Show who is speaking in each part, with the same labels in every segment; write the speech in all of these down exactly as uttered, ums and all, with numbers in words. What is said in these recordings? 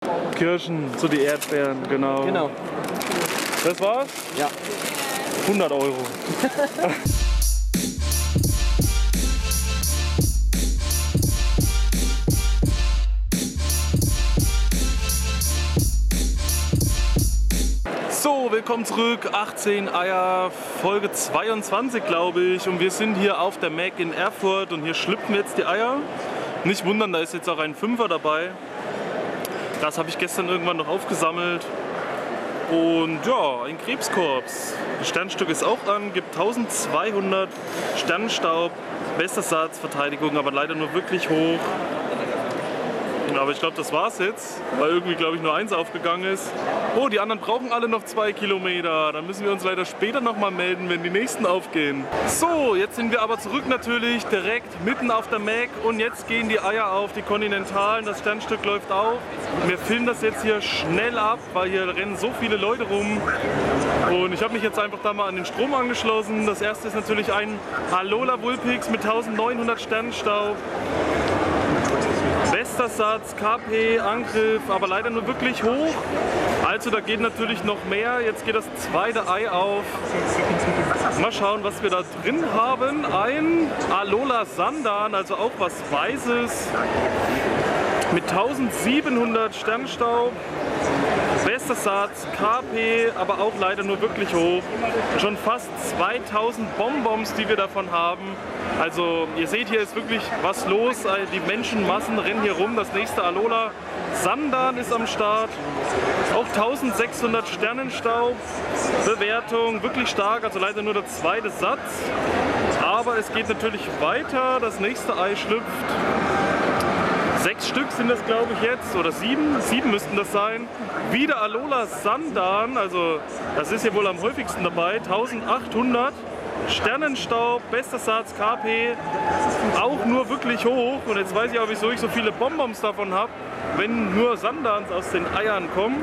Speaker 1: Kirschen, so die Erdbeeren, genau.
Speaker 2: Genau.
Speaker 1: Das war's?
Speaker 2: Ja.
Speaker 1: hundert Euro. So, willkommen zurück. achtzehn Eier, Folge zweiundzwanzig, glaube ich. Und wir sind hier auf der Mac in Erfurt und hier schlüpfen jetzt die Eier. Nicht wundern, da ist jetzt auch ein Fünfer dabei. Das habe ich gestern irgendwann noch aufgesammelt. Und ja, ein Krebskorps. Das Sternstück ist auch an, gibt eintausendzweihundert Sternenstaub, bester Satz, Verteidigung, aber leider nur wirklich hoch. Aber ich glaube, das war's jetzt, weil irgendwie, glaube ich, nur eins aufgegangen ist. Oh, die anderen brauchen alle noch zwei Kilometer. Dann müssen wir uns leider später nochmal melden, wenn die nächsten aufgehen. So, jetzt sind wir aber zurück natürlich, direkt mitten auf der Mac. Und jetzt gehen die Eier auf, die Kontinentalen. Das Sternstück läuft auf. Wir filmen das jetzt hier schnell ab, weil hier rennen so viele Leute rum. Und ich habe mich jetzt einfach da mal an den Strom angeschlossen. Das erste ist natürlich ein Alola Vulpix mit eintausendneunhundert Sternenstaub. Bester Satz, K P, Angriff, aber leider nur wirklich hoch. Also da geht natürlich noch mehr. Jetzt geht das zweite Ei auf. Mal schauen, was wir da drin haben. Ein Alola Sandan, also auch was Weißes. Mit eintausendsiebenhundert Sternenstaub. Bester Satz, K P, aber auch leider nur wirklich hoch. Schon fast zweitausend Bonbons, die wir davon haben. Also ihr seht, hier ist wirklich was los. Die Menschenmassen rennen hier rum. Das nächste Alola Sandan ist am Start. Auch eintausendsechshundert Sternenstaub. Bewertung wirklich stark, also leider nur der zweite Satz. Aber es geht natürlich weiter. Das nächste Ei schlüpft. Sechs Stück sind das, glaube ich, jetzt, oder sieben, sieben müssten das sein. Wieder Alola Sandan, also das ist hier wohl am häufigsten dabei, eintausendachthundert. Sternenstaub, bester Satz, K P, auch nur wirklich hoch. Und jetzt weiß ich auch, wieso ich so viele Bonbons davon habe, wenn nur Sandans aus den Eiern kommen.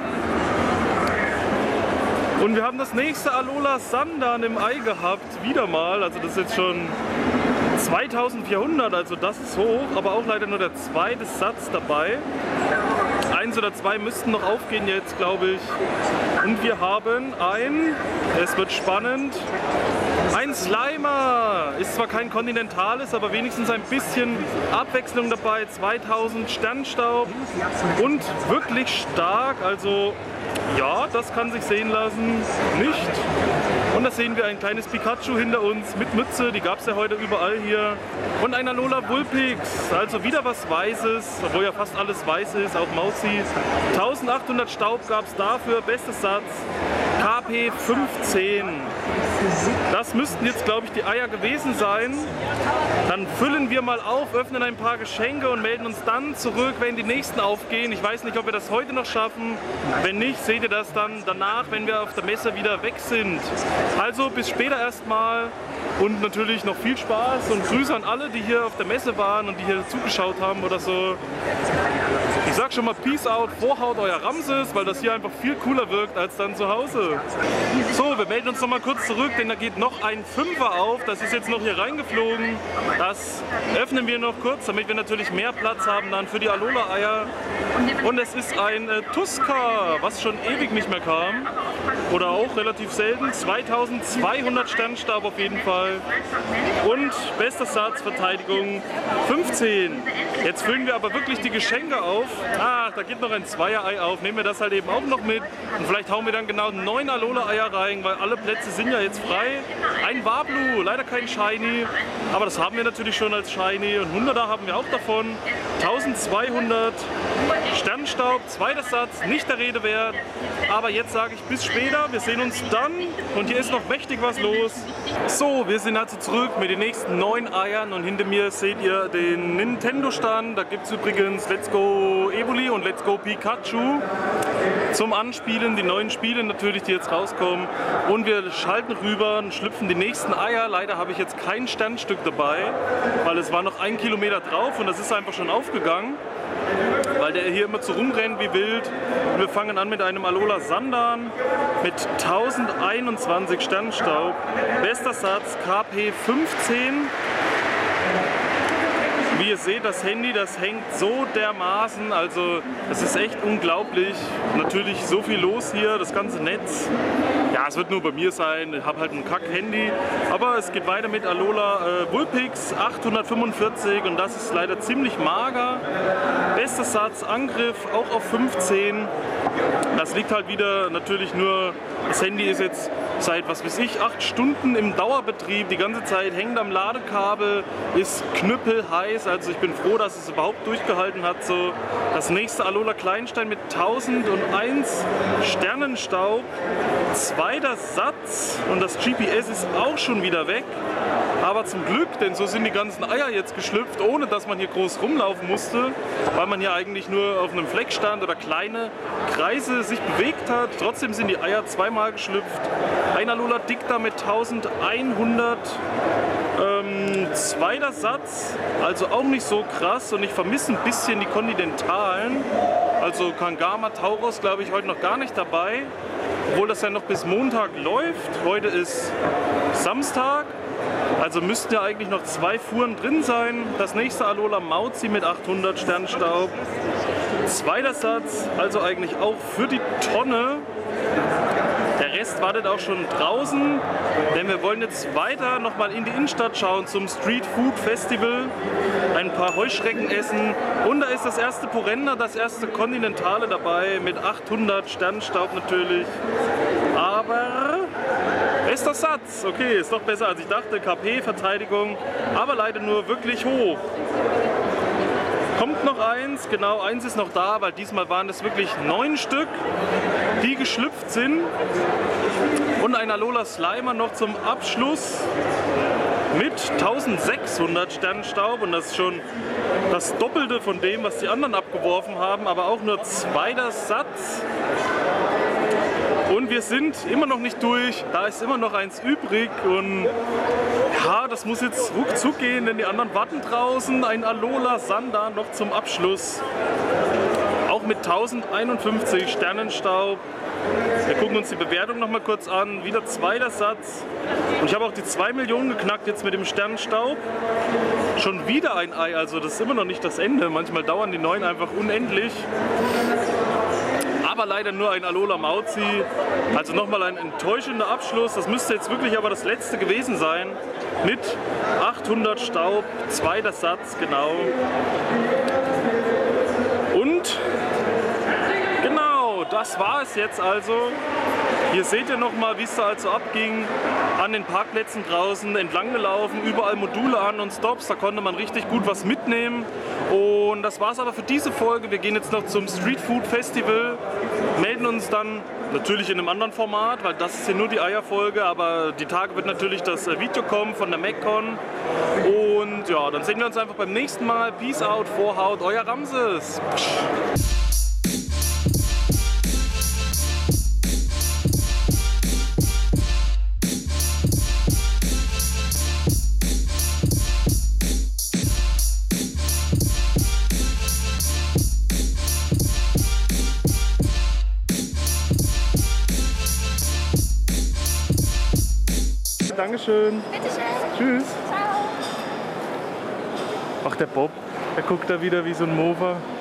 Speaker 1: Und wir haben das nächste Alola Sandan im Ei gehabt, wieder mal, also das ist jetzt schon zweitausendvierhundert, also das ist hoch, aber auch leider nur der zweite Satz dabei. Eins oder zwei müssten noch aufgehen jetzt, glaube ich. Und wir haben ein, es wird spannend, ein Slimer. Ist zwar kein kontinentales, aber wenigstens ein bisschen Abwechslung dabei. zweitausend Sternenstaub und wirklich stark, also ja, das kann sich sehen lassen, nicht. Und da sehen wir ein kleines Pikachu hinter uns mit Mütze, die gab es ja heute überall hier. Und ein Alola Vulpix, also wieder was Weißes, obwohl ja fast alles weiß ist, auch Mauzi. eintausendachthundert Staub gab es dafür, bester Satz, K P fünfzehn. Das müssten jetzt, glaube ich, die Eier gewesen sein. Dann füllen wir mal auf, öffnen ein paar Geschenke und melden uns dann zurück, wenn die nächsten aufgehen. Ich weiß nicht, ob wir das heute noch schaffen. Wenn nicht, seht ihr das dann danach, wenn wir auf der Messe wieder weg sind. Also bis später erstmal und natürlich noch viel Spaß und Grüße an alle, die hier auf der Messe waren und die hier zugeschaut haben oder so. Ich sag schon mal Peace out, Vorhaut euer Ramses, weil das hier einfach viel cooler wirkt als dann zu Hause. So, wir melden uns noch mal kurz zurück, denn da geht noch ein Fünfer auf. Das ist jetzt noch hier reingeflogen. Das öffnen wir noch kurz, damit wir natürlich mehr Platz haben dann für die Alola-Eier. Und es ist ein äh, Tuska, was schon ewig nicht mehr kam. Oder auch relativ selten. zweitausendzweihundert Sternenstaub auf jeden Fall. Und bester Satz, Verteidigung fünfzehn. Jetzt füllen wir aber wirklich die Geschenke auf. Ah, da geht noch ein Zweier-Ei auf. Nehmen wir das halt eben auch noch mit. Und vielleicht hauen wir dann genau neun Alola-Eier rein, weil alle Plätze sind ja jetzt frei. Ein Wablu, leider kein Shiny. Aber das haben wir natürlich schon als Shiny. Und hunderter haben wir auch davon. eintausendzweihundert Sternenstaub, zweiter Satz, nicht der Rede wert. Aber jetzt sage ich bis später. Wir sehen uns dann. Und hier ist noch mächtig was los. So, wir sind also zurück mit den nächsten neun Eiern. Und hinter mir seht ihr den Nintendo-Stand. Da gibt es übrigens Let's Go Evoli und Let's Go Pikachu zum Anspielen. Die neuen Spiele natürlich, die jetzt rauskommen. Und wir schalten rüber und schlüpfen die nächsten Eier. Leider habe ich jetzt kein Sternstück dabei, weil es war noch ein Kilometer drauf und das ist einfach schon aufgegangen, weil der hier immer so rumrennt wie wild. Und wir fangen an mit einem Alola Sandan mit tausendeinundzwanzig Sternenstaub. Bester Satz, K P fünfzehn. Wie ihr seht, das Handy, das hängt so dermaßen, also es ist echt unglaublich. Natürlich so viel los hier, das ganze Netz. Ja, es wird nur bei mir sein, ich habe halt ein Kack-Handy. Aber es geht weiter mit Alola äh, Vulpix achthundertfünfundvierzig und das ist leider ziemlich mager. Bester Satz, Angriff auch auf fünfzehn. Das liegt halt wieder natürlich nur, das Handy ist jetzt seit, was weiß ich, acht Stunden im Dauerbetrieb, die ganze Zeit hängt am Ladekabel, ist knüppelheiß, also ich bin froh, dass es überhaupt durchgehalten hat. So, das nächste Alola Kleinstein mit tausendeins Sternenstaub, zweiter Satz und das G P S ist auch schon wieder weg. Aber zum Glück, denn so sind die ganzen Eier jetzt geschlüpft, ohne dass man hier groß rumlaufen musste, weil man hier eigentlich nur auf einem Fleck stand oder kleine Kreise sich bewegt hat. Trotzdem sind die Eier zweimal geschlüpft. Ein Alola Dicta mit elfhundert, ähm, zweiter Satz, also auch nicht so krass und ich vermisse ein bisschen die Kontinentalen. Also Kangama, Tauros glaube ich heute noch gar nicht dabei, obwohl das ja noch bis Montag läuft. Heute ist Samstag. Also müssten ja eigentlich noch zwei Fuhren drin sein. Das nächste Alola Mauzi mit achthundert Sternstaub. Zweiter Satz, also eigentlich auch für die Tonne. Der Rest wartet auch schon draußen, denn wir wollen jetzt weiter nochmal in die Innenstadt schauen zum Street Food Festival. Ein paar Heuschrecken essen und da ist das erste Porenda, das erste Kontinentale dabei mit achthundert Sternstaub natürlich. Aber bester Satz, okay, ist doch besser als ich dachte, K P-Verteidigung, aber leider nur wirklich hoch. Kommt noch eins, genau eins ist noch da, weil diesmal waren es wirklich neun Stück, die geschlüpft sind. Und ein Alola Slimer noch zum Abschluss mit eintausendsechshundert Sternenstaub und das ist schon das Doppelte von dem, was die anderen abgeworfen haben, aber auch nur zweiter Satz. Und wir sind immer noch nicht durch, da ist immer noch eins übrig und ja, das muss jetzt ruckzuck gehen, denn die anderen warten draußen. Ein Alola Sander noch zum Abschluss, auch mit tausendeinundfünfzig Sternenstaub. Wir gucken uns die Bewertung noch mal kurz an, wieder zweiter Satz. Und ich habe auch die zwei Millionen geknackt jetzt mit dem Sternenstaub. Schon wieder ein Ei, also das ist immer noch nicht das Ende. Manchmal dauern die neuen einfach unendlich. Aber leider nur ein Alola Mauzi, also nochmal ein enttäuschender Abschluss. Das müsste jetzt wirklich aber das letzte gewesen sein. Mit achthundert Staub, zweiter Satz, genau. Und genau, das war es jetzt also. Hier seht ihr nochmal, wie es da also abging. An den Parkplätzen draußen entlang gelaufen, überall Module an und Stops, da konnte man richtig gut was mitnehmen. Und das war's aber für diese Folge. Wir gehen jetzt noch zum Street Food Festival, melden uns dann natürlich in einem anderen Format, weil das ist hier nur die Eierfolge, aber die Tage wird natürlich das Video kommen von der MacCon. Und ja, dann sehen wir uns einfach beim nächsten Mal. Peace out, Vorhaut, euer Ramses. Dankeschön.
Speaker 2: Bitteschön.
Speaker 1: Tschüss.
Speaker 2: Ciao.
Speaker 1: Ach, der Bob, der guckt da wieder wie so ein Mofa.